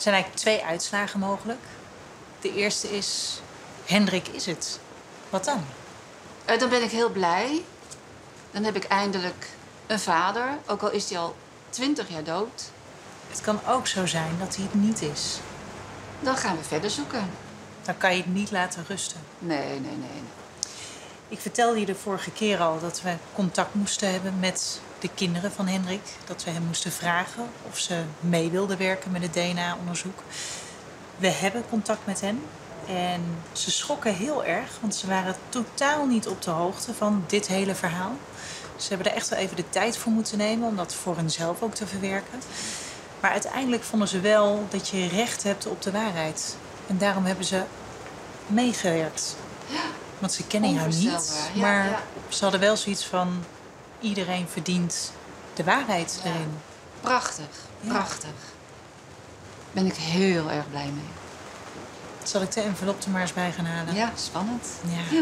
zijn eigenlijk 2 uitslagen mogelijk. De eerste is, Hendrik is het. Wat dan? Dan ben ik heel blij. Dan heb ik eindelijk een vader, ook al is hij al 20 jaar dood. Het kan ook zo zijn dat hij het niet is. Dan gaan we verder zoeken. Dan kan je het niet laten rusten. Nee. Ik vertelde je de vorige keer al dat we contact moesten hebben met de kinderen van Hendrik. Dat we hem moesten vragen of ze mee wilden werken met het DNA-onderzoek. We hebben contact met hen. En ze schrokken heel erg, want ze waren totaal niet op de hoogte van dit hele verhaal. Ze hebben er echt wel even de tijd voor moeten nemen om dat voor henzelf ook te verwerken. Maar uiteindelijk vonden ze wel dat je recht hebt op de waarheid. En daarom hebben ze meegewerkt. Ja. Want ze kennen jou niet, Onvoorstelbaar. maar ze hadden wel zoiets van... iedereen verdient de waarheid erin. Prachtig, Ja. prachtig. Ben ik heel erg blij mee. Zal ik de envelop er maar eens bij gaan halen? Ja, spannend. Ja.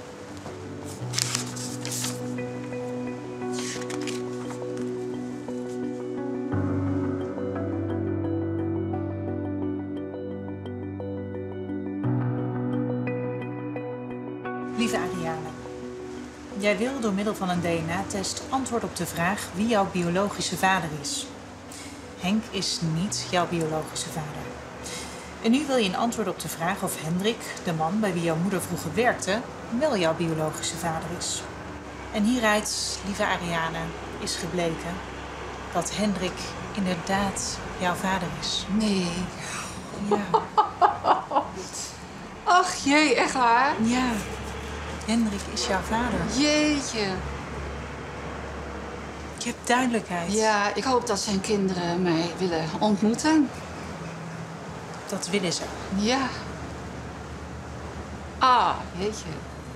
Lieve Ariane, jij wil door middel van een DNA-test antwoord op de vraag wie jouw biologische vader is. Henk is niet jouw biologische vader. En nu wil je een antwoord op de vraag of Hendrik, de man bij wie jouw moeder vroeger werkte, wel jouw biologische vader is. En hieruit, lieve Ariane, is gebleken dat Hendrik inderdaad jouw vader is. Nee. Ja, Ach jee, echt waar? ja. Hendrik is jouw vader. Jeetje. Je hebt duidelijkheid. Ja, ik hoop dat zijn kinderen mij willen ontmoeten. Dat willen ze. Ja. Ah, jeetje.